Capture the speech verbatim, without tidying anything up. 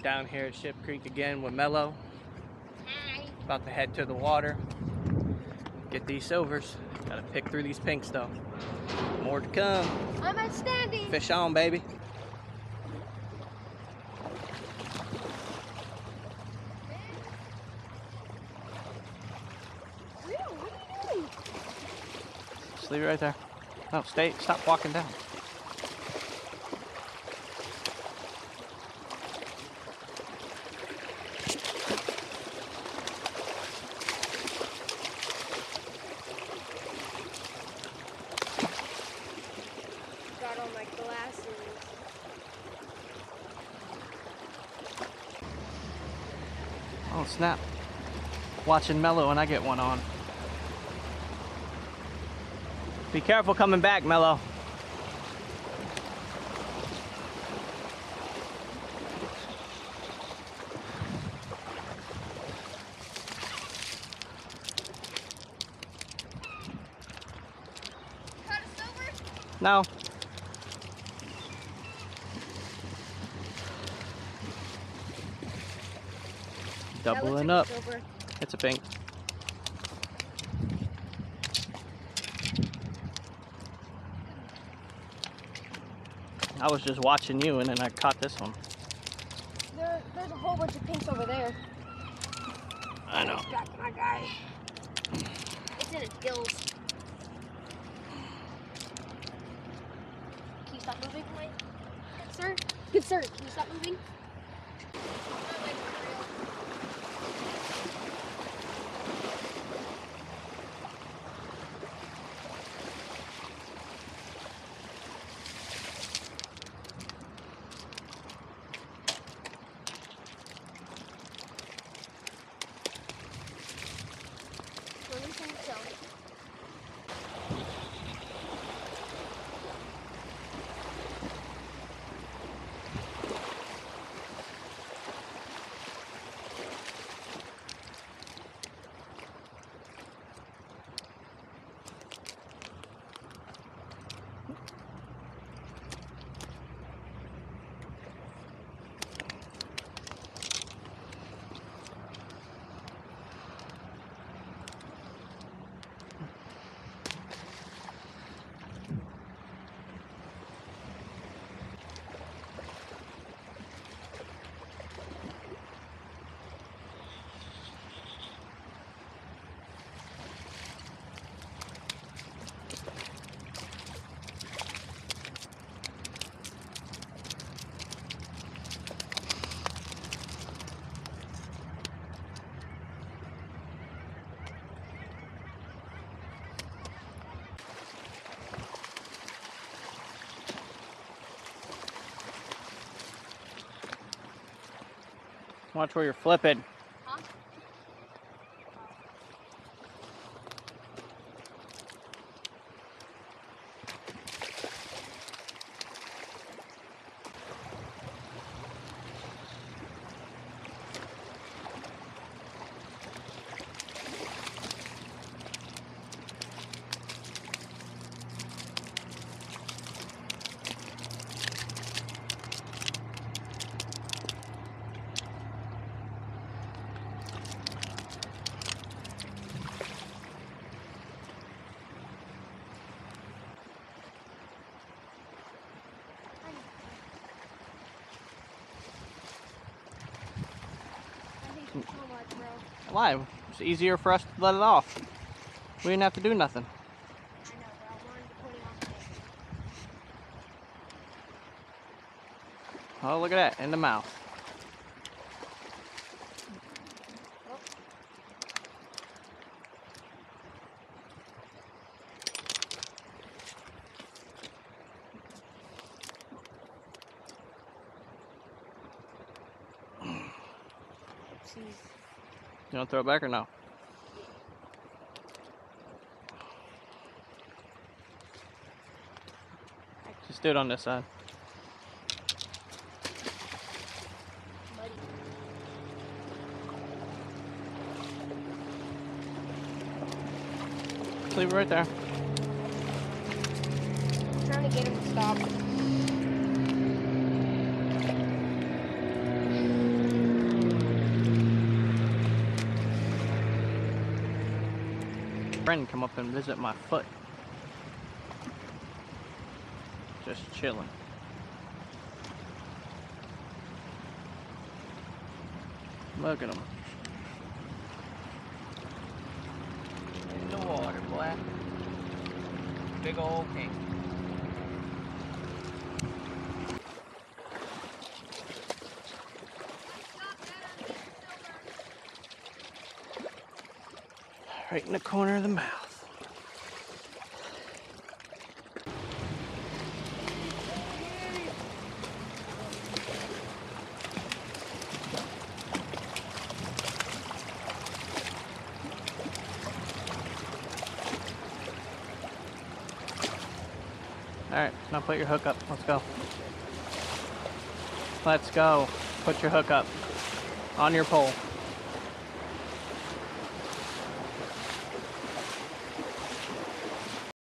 down here at Ship Creek again with Mello. Hi. About to head to the water. Get these silvers. Gotta pick through these pinks though. More to come. I'm outstanding. Fish on, baby. What are you doing? Just leave it right there. No, stay. Stop walking down. Got all my glasses. Oh snap. Watching Mello and I get one on. Be careful coming back, Mello. Got a silver? No. Doubling up. Silver. It's a pink. I was just watching you and then I caught this one. There, there's a whole bunch of pinks over there. I know. Got my guy. It's in its gills. Can you stop moving, my good sir? Good sir, can you stop moving? Releasing the shell. Watch where you're flipping. Huh? So much, bro. Why? It's easier for us to let it off. We didn't have to do nothing. I know, but I wanted to put it on the table. Oh, look at that, in the mouth. Oh. Oopsies. You want to throw it back or no? Just do it on this side. Muddy. Just leave it right there. I'm trying to get him to stop. friend come up and visit my foot. Just chilling. Look at him. In the water, boy. Big old king. Right in the corner of the mouth. Alright, now put your hook up. Let's go. Let's go. Put your hook up on your pole.